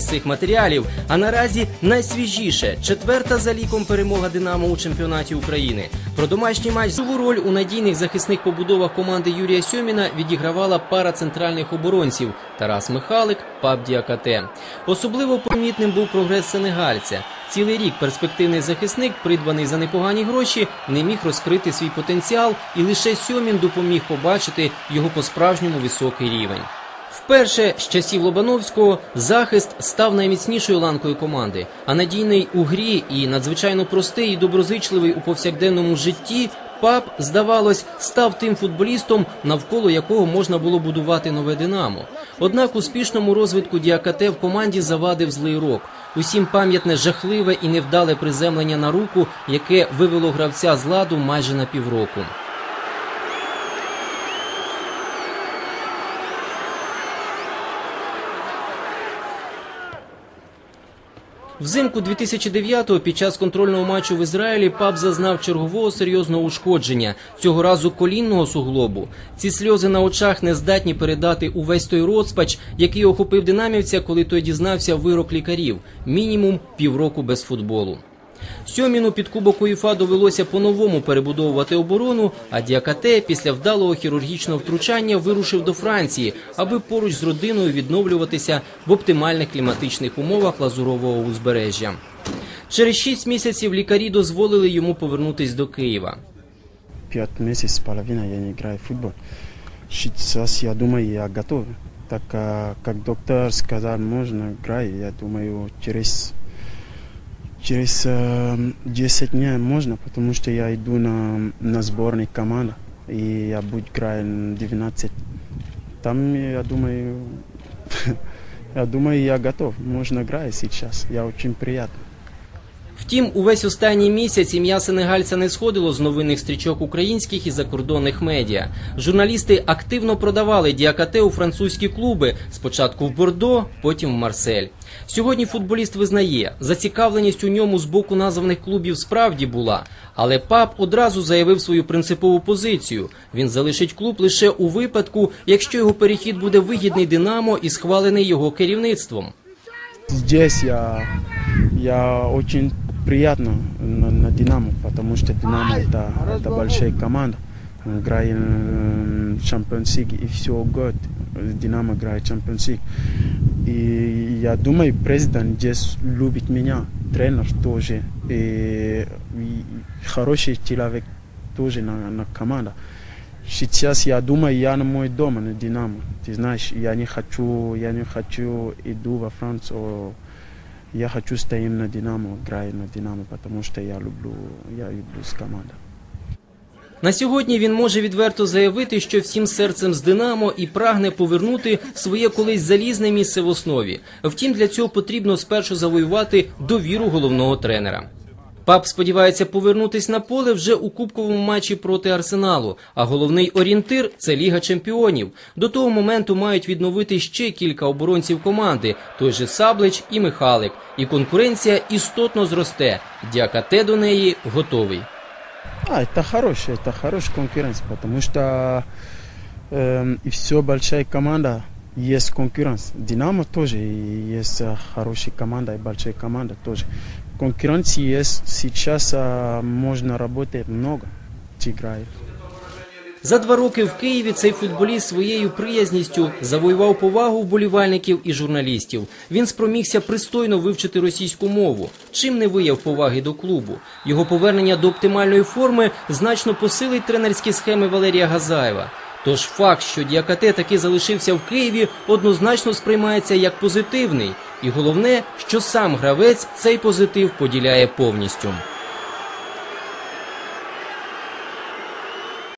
цих матеріалів, а наразі найсвіжіше – 4-та за ліком перемога «Динамо» у чемпіонаті України. Про домашній матч ключову роль у надійних захисних побудовах команди Юрія Сьоміна відігравала пара центральних оборонців – Тарас Михалик, Пап Діакате. Особливо помітним був прогрес сенегальця. Цілий рік перспективний захисник, придбаний за непогані гроші, не міг розкрити свій потенціал, і лише Сьомін допоміг побачити його по-справжньому високий рівень. Вперше з часів Лобановського захист став найміцнішою ланкою команди, а надійний у грі і надзвичайно простий і доброзичливий у повсякденному житті Пап, здавалось, став тим футболістом, навколо якого можна було будувати нове «Динамо». Однак успішному розвитку Діакате в команді завадив злий рок. Усім пам'ятне жахливе і невдале приземлення на руку, яке вивело гравця з ладу майже на півроку. Взимку 2009-го під час контрольного матчу в Ізраїлі Пап зазнав чергового серйозного ушкодження, цього разу колінного суглобу. Ці сльози на очах не здатні передати увесь той розпач, який охопив динамівця, коли той дізнався вирок лікарів – мінімум півроку без футболу. Сьоміну під Кубок УЄФА довелося по-новому перебудовувати оборону, а Діакате після вдалого хірургічного втручання вирушив до Франції, аби поруч з родиною відновлюватися в оптимальних кліматичних умовах Лазурового узбережжя. Через 6 місяців лікарі дозволили йому повернутись до Києва. 5 місяців з половиною я не граю в футбол. Сейчас, я думаю, я готов. Так, как доктор сказал, можно играть, я думаю, через 10 дней можно, потому что я иду на сборную команду, и я буду играть 19. Там, я думаю, я готов. Можно играть сейчас. Я очень приятно. Втім, увесь останній місяць ім'я сенегальця не сходило з новинних стрічок українських і закордонних медіа. Журналісти активно продавали Діакате у французькі клуби, спочатку в Бордо, потім в Марсель. Сьогодні футболіст визнає, зацікавленість у ньому з боку названих клубів справді була, але Пап одразу заявив свою принципову позицію. Він залишить клуб лише у випадку, якщо його перехід буде вигідний «Динамо» і схвалений його керівництвом. Здесь я очень приятно на «Динамо», потому что «Динамо» это большая команда. Играем в Champions League, и все год «Динамо» играет в Champions League. И я думаю, президент здесь любит меня, тренер тоже, и хороший человек тоже на команду. Сейчас я думаю, я на мой дом, на «Динамо». Ты знаешь, я не хочу иду во Францию. Я хочу стоять на «Динамо», играть на «Динамо», потому что я люблю с командой. На сьогодні він може відверто заявити, що всім серцем з «Динамо» і прагне повернути своє колись залізне місце в основі. Втім, для цього потрібно спершу завоювати довіру головного тренера. Пап сподівається повернутись на поле вже у кубковому матчі проти «Арсеналу», а головний орієнтир – це Ліга чемпіонів. До того моменту мають відновити ще кілька оборонців команди – той же Саблич і Михалик. І конкуренція істотно зросте. Діакате до неї готовий. Это хорошая конкуренция, потому что и все большая команда, есть конкуренция. «Динамо» тоже есть хорошая команда и большая команда тоже. Конкуренции есть, сейчас можно работать много, играет. За 2 роки в Києві цей футболіст своєю приязністю завоював повагу вболівальників і журналістів. Він спромігся пристойно вивчити російську мову, чим не вияв поваги до клубу. Його повернення до оптимальної форми значно посилить тренерські схеми Валерія Газаєва. Тож факт, що Діакате таки залишився в Києві, однозначно сприймається як позитивний. І головне, що сам гравець цей позитив поділяє повністю.